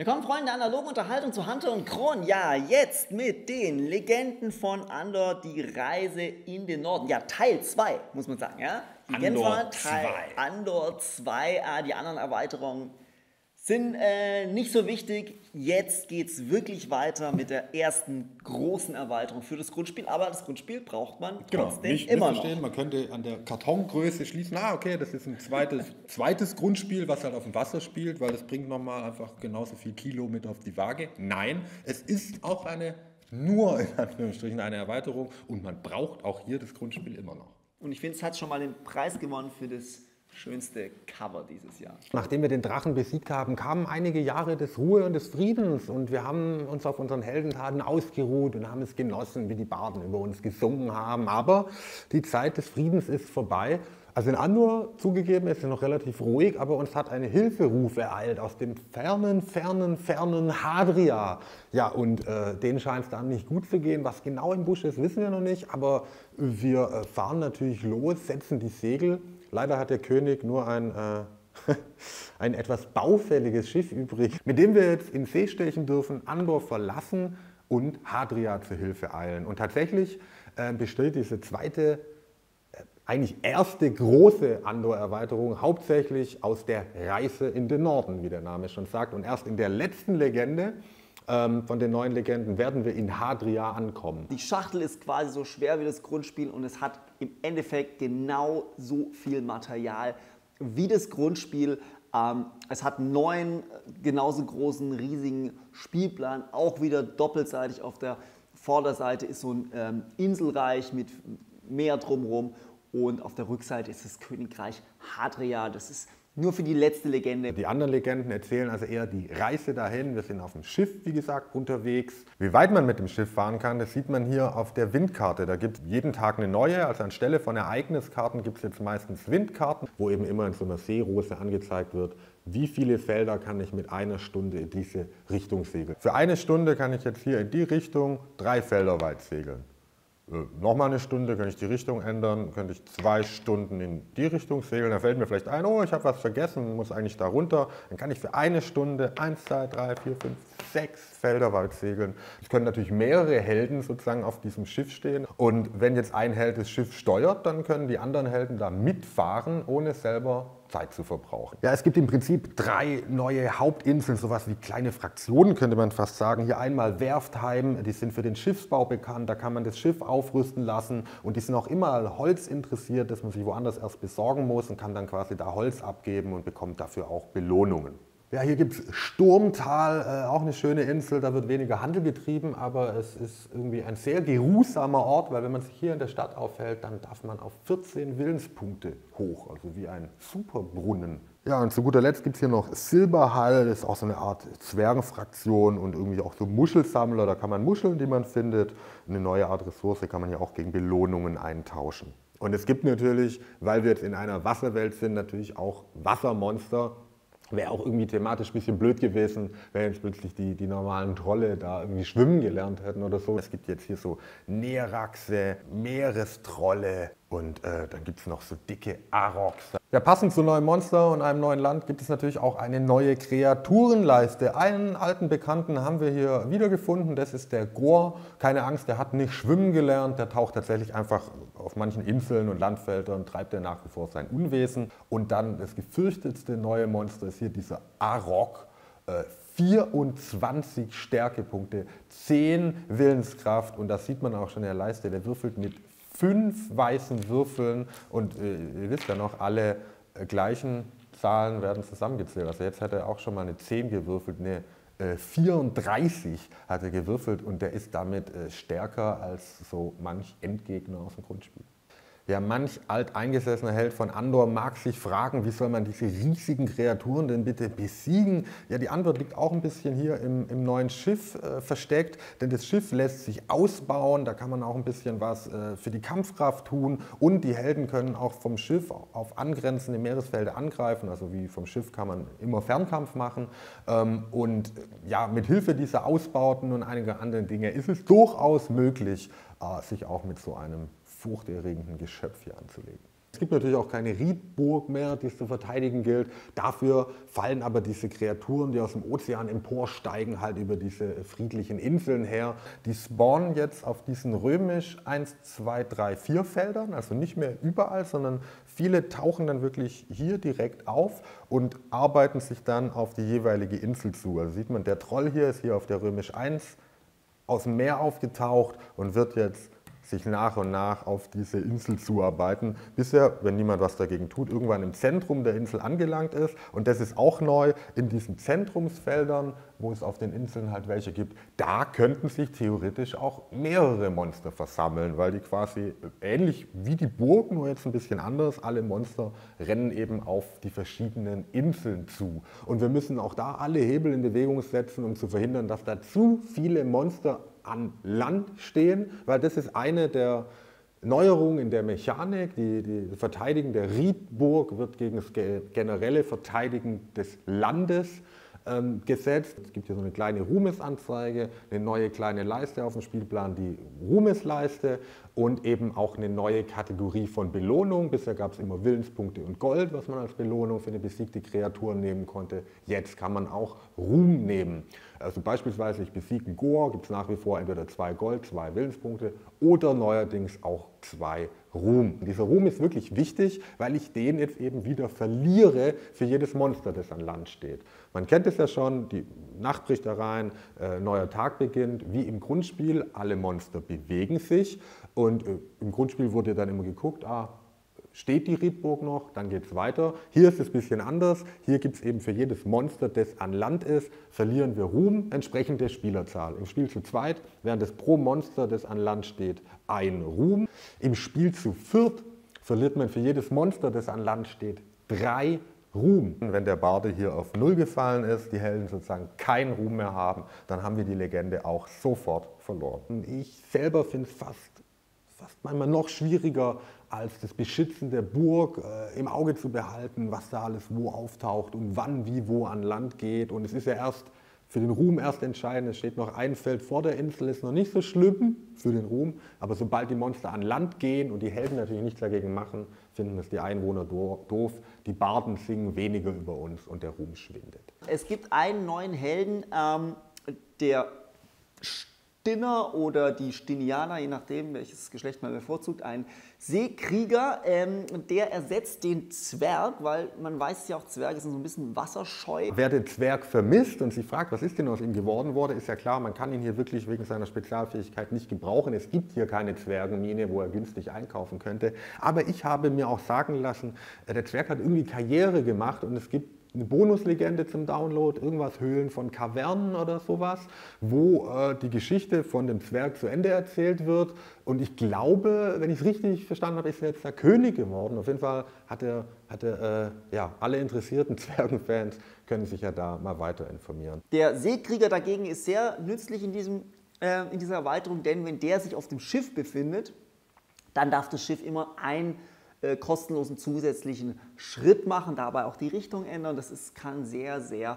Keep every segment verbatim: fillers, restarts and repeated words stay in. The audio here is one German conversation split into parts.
Willkommen, Freunde der analogen Unterhaltung zu Hunter und Kron. Ja, jetzt mit den Legenden von Andor, die Reise in den Norden. Ja, Teil zwei, muss man sagen. Ja? Die Andor Teil zwei. Andor zwei. Ah, die anderen Erweiterungen sind äh, nicht so wichtig. Jetzt geht es wirklich weiter mit der ersten großen Erweiterung für das Grundspiel. Aber das Grundspiel braucht man trotzdem Genau, nicht immer noch. missverstehen, man könnte an der Kartongröße schließen, ah okay, das ist ein zweites, zweites Grundspiel, was halt auf dem Wasser spielt, weil das bringt nochmal einfach genauso viel Kilo mit auf die Waage. Nein, es ist auch eine, nur in Anführungsstrichen eine Erweiterung und man braucht auch hier das Grundspiel immer noch. Und ich finde, es hat schon mal den Preis gewonnen für das schönste Cover dieses Jahr. Nachdem wir den Drachen besiegt haben, kamen einige Jahre des Ruhe und des Friedens und wir haben uns auf unseren Heldentaten ausgeruht und haben es genossen, wie die Barden über uns gesungen haben. Aber die Zeit des Friedens ist vorbei. Also in Andor, zugegeben, ist es noch relativ ruhig, aber uns hat ein Hilferuf ereilt aus dem fernen, fernen, fernen Hadria. Ja, und äh, denen scheint es dann nicht gut zu gehen. Was genau im Busch ist, wissen wir noch nicht, aber wir äh, fahren natürlich los, setzen die Segel. Leider hat der König nur ein, äh, ein etwas baufälliges Schiff übrig, mit dem wir jetzt in See stechen dürfen, Andor verlassen und Hadria zur Hilfe eilen. Und tatsächlich äh, besteht diese zweite, äh, eigentlich erste große Andor-Erweiterung hauptsächlich aus der Reise in den Norden, wie der Name schon sagt. Und erst in der letzten Legende ähm, von den neuen Legenden werden wir in Hadria ankommen. Die Schachtel ist quasi so schwer wie das Grundspiel und es hat im Endeffekt genau so viel Material wie das Grundspiel. Ähm, es hat einen neuen, genauso großen, riesigen Spielplan, auch wieder doppelseitig. Auf der Vorderseite ist so ein ähm, Inselreich mit Meer drumherum und auf der Rückseite ist das Königreich Hadria. Das ist nur für die letzte Legende. Die anderen Legenden erzählen also eher die Reise dahin. Wir sind auf dem Schiff, wie gesagt, unterwegs. Wie weit man mit dem Schiff fahren kann, das sieht man hier auf der Windkarte. Da gibt es jeden Tag eine neue. Also anstelle von Ereigniskarten gibt es jetzt meistens Windkarten, wo eben immer in so einer Seerose angezeigt wird, wie viele Felder kann ich mit einer Stunde in diese Richtung segeln. Für eine Stunde kann ich jetzt hier in die Richtung drei Felder weit segeln. Nochmal eine Stunde, kann ich die Richtung ändern, könnte ich zwei Stunden in die Richtung segeln. Da fällt mir vielleicht ein, oh, ich habe was vergessen, muss eigentlich da runter. Dann kann ich für eine Stunde eins, zwei, drei, vier, fünf, sechs Felder weit segeln. Es können natürlich mehrere Helden sozusagen auf diesem Schiff stehen. Und wenn jetzt ein Held das Schiff steuert, dann können die anderen Helden da mitfahren, ohne selber Zeit zu verbrauchen. Ja, es gibt im Prinzip drei neue Hauptinseln, sowas wie kleine Fraktionen könnte man fast sagen. Hier einmal Werftheim, die sind für den Schiffsbau bekannt, da kann man das Schiff aufrüsten lassen und die sind auch immer Holz interessiert, das man sich woanders erst besorgen muss und kann dann quasi da Holz abgeben und bekommt dafür auch Belohnungen. Ja, hier gibt es Sturmtal, äh, auch eine schöne Insel, da wird weniger Handel getrieben, aber es ist irgendwie ein sehr geruhsamer Ort, weil wenn man sich hier in der Stadt aufhält, dann darf man auf vierzehn Willenspunkte hoch, also wie ein Superbrunnen. Ja, und zu guter Letzt gibt es hier noch Silberhall, das ist auch so eine Art Zwergenfraktion und irgendwie auch so Muschelsammler, da kann man Muscheln, die man findet, eine neue Art Ressource kann man hier auch gegen Belohnungen eintauschen. Und es gibt natürlich, weil wir jetzt in einer Wasserwelt sind, natürlich auch Wassermonster. Wäre auch irgendwie thematisch ein bisschen blöd gewesen, wenn jetzt plötzlich die, die normalen Trolle da irgendwie schwimmen gelernt hätten oder so. Es gibt jetzt hier so Neerachse, Meerestrolle und äh, dann gibt es noch so dicke Aroks. Ja, passend zu neuen Monster und einem neuen Land gibt es natürlich auch eine neue Kreaturenleiste. Einen alten Bekannten haben wir hier wiedergefunden, das ist der Gor. Keine Angst, der hat nicht schwimmen gelernt, der taucht tatsächlich einfach auf manchen Inseln und Landfeldern, treibt er nach wie vor sein Unwesen. Und dann das gefürchtetste neue Monster ist hier dieser Arok. Äh, vierundzwanzig Stärkepunkte, zehn Willenskraft und das sieht man auch schon in der Leiste, der würfelt mit fünf weißen Würfeln und äh, ihr wisst ja noch, alle äh, gleichen Zahlen werden zusammengezählt. Also jetzt hat er auch schon mal eine zehn gewürfelt, eine äh, vierunddreißig hat er gewürfelt und der ist damit äh, stärker als so manch Endgegner aus dem Grundspiel. Ja, manch alteingesessener Held von Andor mag sich fragen, wie soll man diese riesigen Kreaturen denn bitte besiegen? Ja, die Antwort liegt auch ein bisschen hier im, im neuen Schiff äh, versteckt, denn das Schiff lässt sich ausbauen, da kann man auch ein bisschen was äh, für die Kampfkraft tun und die Helden können auch vom Schiff auf angrenzende Meeresfelder angreifen, also wie vom Schiff kann man immer Fernkampf machen ähm, und ja, mit Hilfe dieser Ausbauten und einiger anderen Dinge ist es durchaus möglich, äh, sich auch mit so einem furchterregenden Geschöpf hier anzulegen. Es gibt natürlich auch keine Riedburg mehr, die es zu verteidigen gilt. Dafür fallen aber diese Kreaturen, die aus dem Ozean emporsteigen, halt über diese friedlichen Inseln her. Die spawnen jetzt auf diesen römisch eins, zwei, drei, vier Feldern, also nicht mehr überall, sondern viele tauchen dann wirklich hier direkt auf und arbeiten sich dann auf die jeweilige Insel zu. Also sieht man, der Troll hier ist hier auf der römisch eins aus dem Meer aufgetaucht und wird jetzt sich nach und nach auf diese Insel zuarbeiten, bis er, wenn niemand was dagegen tut, irgendwann im Zentrum der Insel angelangt ist. Und das ist auch neu, in diesen Zentrumsfeldern, wo es auf den Inseln halt welche gibt, da könnten sich theoretisch auch mehrere Monster versammeln, weil die quasi ähnlich wie die Burg, nur jetzt ein bisschen anders, alle Monster rennen eben auf die verschiedenen Inseln zu. Und wir müssen auch da alle Hebel in Bewegung setzen, um zu verhindern, dass da zu viele Monster an Land stehen, weil das ist eine der Neuerungen in der Mechanik. Die, die Verteidigung der Riedburg wird gegen das generelle Verteidigen des Landes ähm, gesetzt. Es gibt hier so eine kleine Ruhmesanzeige, eine neue kleine Leiste auf dem Spielplan, die Ruhmesleiste, und eben auch eine neue Kategorie von Belohnung. Bisher gab es immer Willenspunkte und Gold, was man als Belohnung für eine besiegte Kreatur nehmen konnte. Jetzt kann man auch Ruhm nehmen. Also beispielsweise, ich besiege einen Goa, gibt es nach wie vor entweder zwei Gold, zwei Willenspunkte oder neuerdings auch zwei Ruhm. Und dieser Ruhm ist wirklich wichtig, weil ich den jetzt eben wieder verliere für jedes Monster, das an Land steht. Man kennt es ja schon, die Nacht bricht herein, äh, neuer Tag beginnt, wie im Grundspiel, alle Monster bewegen sich und äh, im Grundspiel wurde dann immer geguckt, ah, steht die Riedburg noch, dann geht es weiter. Hier ist es ein bisschen anders. Hier gibt es eben für jedes Monster, das an Land ist, verlieren wir Ruhm, entsprechend der Spielerzahl. Im Spiel zu zweit während es pro Monster, das an Land steht, ein Ruhm. Im Spiel zu viert verliert man für jedes Monster, das an Land steht, drei Ruhm. Wenn der Barde hier auf null gefallen ist, die Helden sozusagen keinen Ruhm mehr haben, dann haben wir die Legende auch sofort verloren. Ich selber finde es fast, fast manchmal noch schwieriger, als das Beschützen der Burg äh, im Auge zu behalten, was da alles wo auftaucht und wann, wie, wo an Land geht. Und es ist ja erst für den Ruhm erst entscheidend, es steht noch ein Feld vor der Insel, ist noch nicht so schlimm für den Ruhm, aber sobald die Monster an Land gehen und die Helden natürlich nichts dagegen machen, finden es die Einwohner doof, die Barden singen weniger über uns und der Ruhm schwindet. Es gibt einen neuen Helden, ähm, der Stinner oder die Stinianer, je nachdem, welches Geschlecht man bevorzugt, ein Seekrieger, ähm, der ersetzt den Zwerg, weil man weiß ja auch, Zwerge sind so ein bisschen wasserscheu. Wer den Zwerg vermisst und sich fragt, was ist denn aus ihm geworden wurde, ist ja klar, man kann ihn hier wirklich wegen seiner Spezialfähigkeit nicht gebrauchen. Es gibt hier keine Zwergenmine, wo er günstig einkaufen könnte. Aber ich habe mir auch sagen lassen, der Zwerg hat irgendwie Karriere gemacht und es gibt eine Bonuslegende zum Download, irgendwas Höhlen von Kavernen oder sowas, wo äh, die Geschichte von dem Zwerg zu Ende erzählt wird. Und ich glaube, wenn ich es richtig verstanden habe, ist er jetzt der König geworden. Auf jeden Fall hat er, hat er äh, ja, alle interessierten Zwergenfans können sich ja da mal weiter informieren. Der Seekrieger dagegen ist sehr nützlich in, diesem, äh, in dieser Erweiterung, denn wenn der sich auf dem Schiff befindet, dann darf das Schiff immer ein Äh, kostenlosen zusätzlichen Schritt machen, dabei auch die Richtung ändern. Das ist, kann sehr, sehr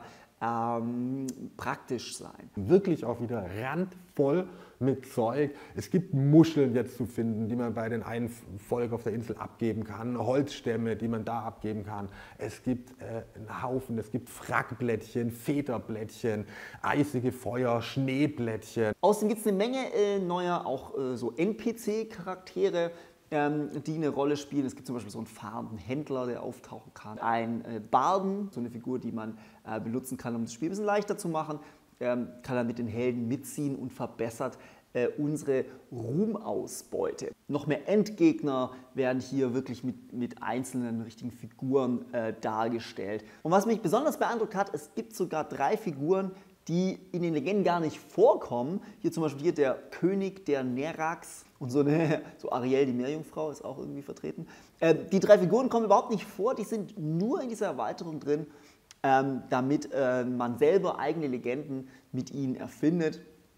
ähm, praktisch sein. Wirklich auch wieder randvoll mit Zeug. Es gibt Muscheln jetzt zu finden, die man bei den einen Volk auf der Insel abgeben kann, Holzstämme, die man da abgeben kann. Es gibt äh, einen Haufen, es gibt Frackblättchen, Federblättchen, eisige Feuer, Schneeblättchen. Außerdem gibt es eine Menge äh, neuer auch äh, so N P C-Charaktere, die eine Rolle spielen. Es gibt zum Beispiel so einen fahrenden Händler, der auftauchen kann. Ein äh, Barden, so eine Figur, die man äh, benutzen kann, um das Spiel ein bisschen leichter zu machen. Ähm, kann er mit den Helden mitziehen und verbessert äh, unsere Ruhmausbeute. Noch mehr Endgegner werden hier wirklich mit, mit einzelnen richtigen Figuren äh, dargestellt. Und was mich besonders beeindruckt hat, es gibt sogar drei Figuren, die in den Legenden gar nicht vorkommen. Hier zum Beispiel hier der König der Nerax und so, eine, so Ariel, die Meerjungfrau, ist auch irgendwie vertreten. Äh, die drei Figuren kommen überhaupt nicht vor, die sind nur in dieser Erweiterung drin, ähm, damit äh, man selber eigene Legenden mit ihnen erfindet.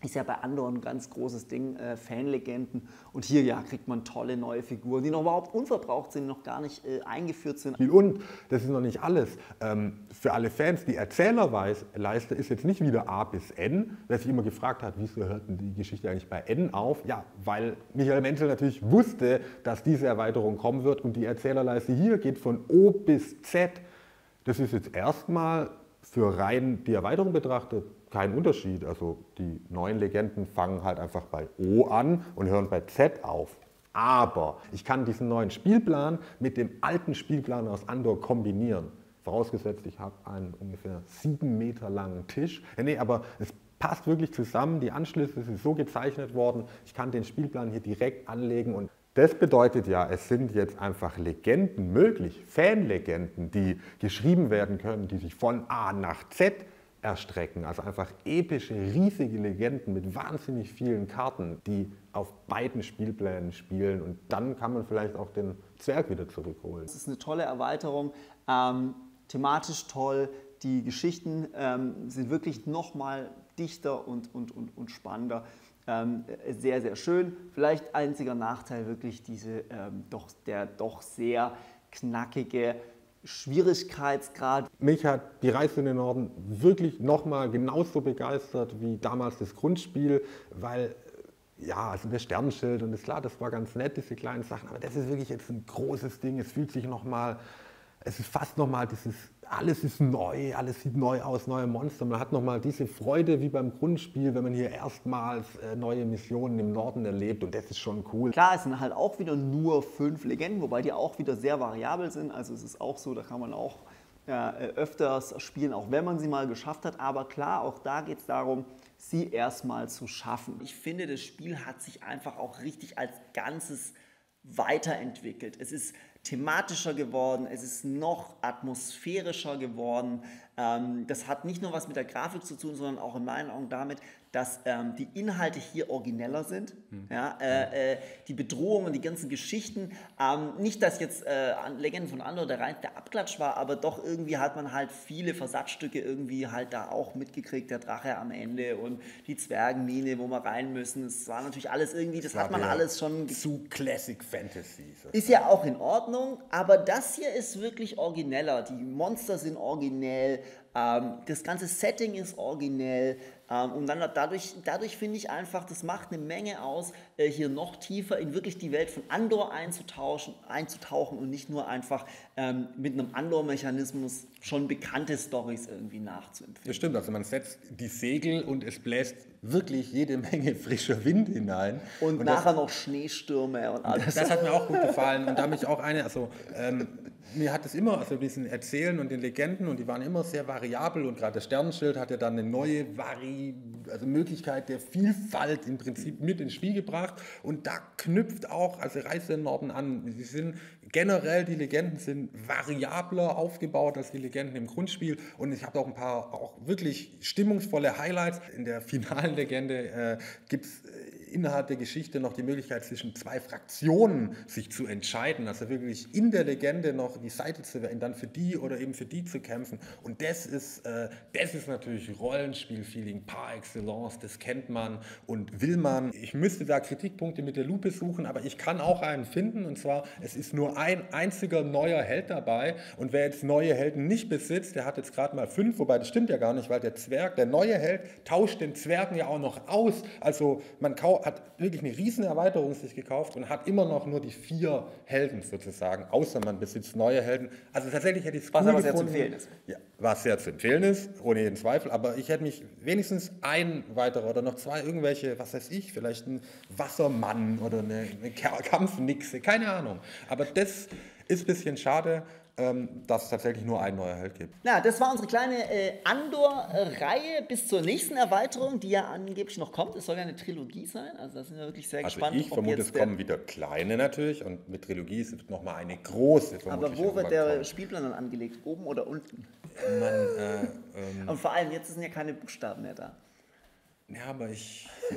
Ist ja bei Andor ein ganz großes Ding, äh, Fanlegenden. Und hier ja kriegt man tolle neue Figuren, die noch überhaupt unverbraucht sind, noch gar nicht äh, eingeführt sind. Und, das ist noch nicht alles, ähm, für alle Fans, die Erzählerleiste ist jetzt nicht wieder A bis N. Wer sich immer gefragt hat, wieso hört denn die Geschichte eigentlich bei N auf? Ja, weil Michael Menzel natürlich wusste, dass diese Erweiterung kommen wird und die Erzählerleiste hier geht von O bis Z. Das ist jetzt erstmal für rein die Erweiterung betrachtet kein Unterschied. Also die neuen Legenden fangen halt einfach bei O an und hören bei Z auf. Aber ich kann diesen neuen Spielplan mit dem alten Spielplan aus Andor kombinieren. Vorausgesetzt, ich habe einen ungefähr sieben Meter langen Tisch. Ja, nee, aber es passt wirklich zusammen. Die Anschlüsse sind so gezeichnet worden. Ich kann den Spielplan hier direkt anlegen und das bedeutet ja, es sind jetzt einfach Legenden möglich, Fanlegenden, die geschrieben werden können, die sich von A nach Z erstrecken. Also einfach epische, riesige Legenden mit wahnsinnig vielen Karten, die auf beiden Spielplänen spielen. Und dann kann man vielleicht auch den Zwerg wieder zurückholen. Das ist eine tolle Erweiterung, ähm, thematisch toll. Die Geschichten ähm, sind wirklich nochmal dichter und, und, und, und spannender. Ähm, sehr, sehr schön. Vielleicht einziger Nachteil wirklich diese, ähm, doch, der doch sehr knackige Schwierigkeitsgrad. Mich hat die Reise in den Norden wirklich nochmal genauso begeistert wie damals das Grundspiel, weil ja, also das Sternenschild und das, klar, das war ganz nett, diese kleinen Sachen, aber das ist wirklich jetzt ein großes Ding. Es fühlt sich nochmal, es ist fast nochmal dieses, alles ist neu, alles sieht neu aus, neue Monster. Man hat nochmal diese Freude wie beim Grundspiel, wenn man hier erstmals äh, neue Missionen im Norden erlebt und das ist schon cool. Klar, es sind halt auch wieder nur fünf Legenden, wobei die auch wieder sehr variabel sind. Also es ist auch so, da kann man auch äh, öfters spielen, auch wenn man sie mal geschafft hat. Aber klar, auch da geht es darum, sie erstmal zu schaffen. Ich finde, das Spiel hat sich einfach auch richtig als Ganzes weiterentwickelt. Es ist thematischer geworden, es ist noch atmosphärischer geworden. Ähm, das hat nicht nur was mit der Grafik zu tun, sondern auch in meinen Augen damit, dass ähm, die Inhalte hier origineller sind. Mhm. Ja, äh, äh, die Bedrohungen, die ganzen Geschichten. Ähm, nicht, dass jetzt äh, Legenden von Andor der rein der Abklatsch war, aber doch irgendwie hat man halt viele Versatzstücke irgendwie halt da auch mitgekriegt. Der Drache am Ende und die Zwergenmine, wo wir rein müssen. Das war natürlich alles irgendwie, das, das hat man alles schon... Zu Classic Fantasy. Ist ja auch in Ordnung, aber das hier ist wirklich origineller. Die Monster sind originell, ähm, das ganze Setting ist originell. Ähm, und dann dadurch, dadurch finde ich einfach, das macht eine Menge aus, äh, hier noch tiefer in wirklich die Welt von Andor einzutauschen, einzutauchen und nicht nur einfach ähm, mit einem Andor-Mechanismus schon bekannte Storys irgendwie nachzuempfinden. Das stimmt, also man setzt die Segel und es bläst wirklich jede Menge frischer Wind hinein. Und, und nachher das, noch Schneestürme und alles. Das hat mir auch gut gefallen und da mich auch eine, also ähm, mir hat es immer, also diesen Erzählen und den Legenden und die waren immer sehr variabel und gerade das Sternenschild hat ja dann eine neue Vari, also Möglichkeit der Vielfalt im Prinzip mit ins Spiel gebracht und da knüpft auch, also Reise in den Norden an, sie sind generell, die Legenden sind variabler aufgebaut als die Legenden im Grundspiel und ich habe auch ein paar auch wirklich stimmungsvolle Highlights. In der finalen Legende äh, gibt es innerhalb der Geschichte noch die Möglichkeit, zwischen zwei Fraktionen sich zu entscheiden, also wirklich in der Legende noch die Seite zu wählen, dann für die oder eben für die zu kämpfen. Und das ist, äh, das ist natürlich Rollenspiel-Feeling par excellence, das kennt man und will man. Ich müsste da Kritikpunkte mit der Lupe suchen, aber ich kann auch einen finden, und zwar, es ist nur ein einziger neuer Held dabei und wer jetzt neue Helden nicht besitzt, der hat jetzt gerade mal fünf, wobei das stimmt ja gar nicht, weil der Zwerg, der neue Held, tauscht den Zwergen ja auch noch aus. Also man hat wirklich eine riesen Erweiterung sich gekauft und hat immer noch nur die vier Helden sozusagen, außer man besitzt neue Helden. Also tatsächlich hätte ich es cool was aber gefunden. Sehr zu empfehlen ist. Ja, was sehr zu empfehlen ist, ohne jeden Zweifel, aber ich hätte mich wenigstens ein weiterer oder noch zwei irgendwelche, was weiß ich, vielleicht ein Wassermann oder eine, eine Kampfnixe, keine Ahnung. Aber das ist ein bisschen schade, dass es tatsächlich nur ein neuer Held gibt. Na, das war unsere kleine äh, Andor-Reihe bis zur nächsten Erweiterung, die ja angeblich noch kommt. Es soll ja eine Trilogie sein, also da sind wir wirklich sehr also gespannt. Ich vermute, es kommen wieder kleine natürlich und mit Trilogie ist es nochmal eine große. Aber wo wird der kommen. Spielplan dann angelegt? Oben oder unten? Man, äh, ähm, und vor allem, jetzt sind ja keine Buchstaben mehr da. Ja, aber ich,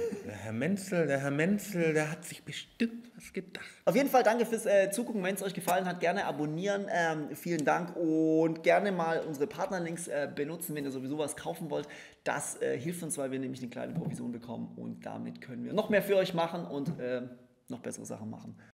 Herr Menzel, der Herr Menzel, der hat sich bestimmt was gedacht. Auf jeden Fall danke fürs äh, Zugucken. Wenn es euch gefallen hat, gerne abonnieren. Ähm, vielen Dank und gerne mal unsere Partnerlinks äh, benutzen, wenn ihr sowieso was kaufen wollt. Das äh, hilft uns, weil wir nämlich eine kleine Provision bekommen und damit können wir noch mehr für euch machen und äh, noch bessere Sachen machen.